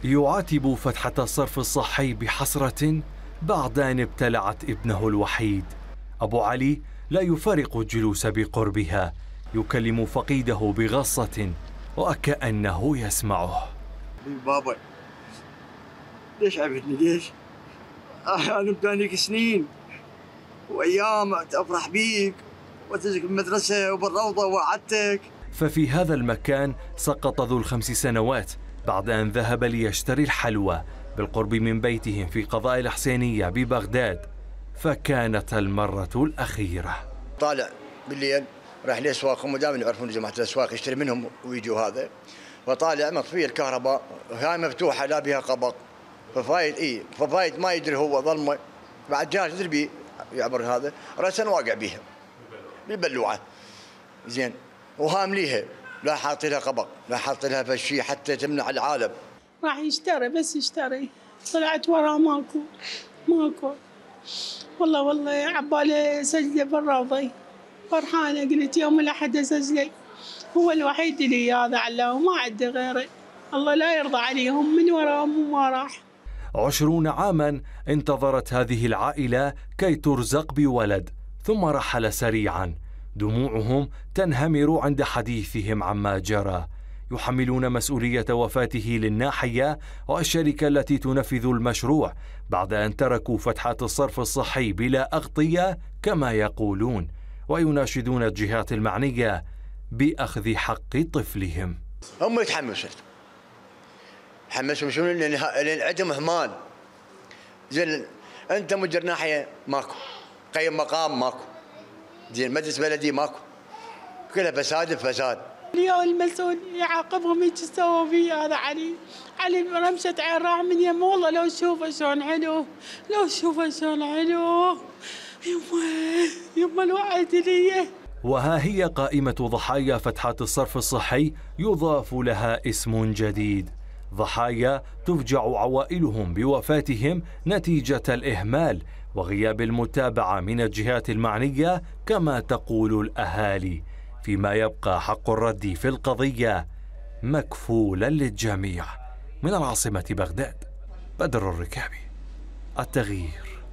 يعاتب فتحة الصرف الصحي بحسرة بعد أن ابتلعت ابنه الوحيد. أبو علي لا يفارق الجلوس بقربها، يكلم فقيده بغصة وكأنه يسمعه. بابا ليش عبتني ليش؟ أنا بدانيك سنين وأيام أفرح بيك وأتزك بالمدرسة وبالروضة ووعدتك. ففي هذا المكان سقط ذو ال5 سنوات بعد أن ذهب ليشتري الحلوى بالقرب من بيتهم في قضاء الحسينية ببغداد، فكانت المرة الأخيرة. طالع بالليل راح لأسواقهم ودائما يعرفون جماعة الأسواق يشتري منهم ويجوا هذا، وطالع مطفية الكهرباء وهاي مفتوحة لا بها قبض، ففايد ما يدري هو ظلمة بعد جاهز يدري بيه يعبر هذا رأسا واقع بيها بالبلوعة زين، وهامليها لا حاط لها قبض لا حاط لها فشي حتى تمنع العالم. راح يشتري بس يشتري، طلعت وراه ماكو والله عبالي سجله بالروضة فرحانة، قلت يوم الأحد أسجله، هو الوحيد اللي هذا علاه وما عندي غيره، الله لا يرضى عليهم من وراهم وما راح. 20 عاما انتظرت هذه العائلة كي ترزق بولد، ثم رحل سريعا، دموعهم تنهمر عند حديثهم عما جرى. يحملون مسؤولية وفاته للناحية والشركة التي تنفذ المشروع بعد أن تركوا فتحات الصرف الصحي بلا أغطية كما يقولون، ويناشدون الجهات المعنية بأخذ حق طفلهم. هم يتحمسوا شنو لأن عندهم إهمال. زين أنت مدير ناحية ماكو، قيم مقام ماكو، زين مجلس بلدي ماكو، كلها فساد. اليوم المسؤول يعاقبهم ايش سووا فيه هذا علي رمشة عين راح من يمه، والله لو شوفه شلون حلو، يما الوعد لي. وها هي قائمة ضحايا فتحات الصرف الصحي يضاف لها اسم جديد، ضحايا تفجع عوائلهم بوفاتهم نتيجة الإهمال وغياب المتابعة من الجهات المعنية كما تقول الأهالي، فيما يبقى حق الرد في القضية مكفولا للجميع. من العاصمة بغداد، بدر الركابي، التغيير.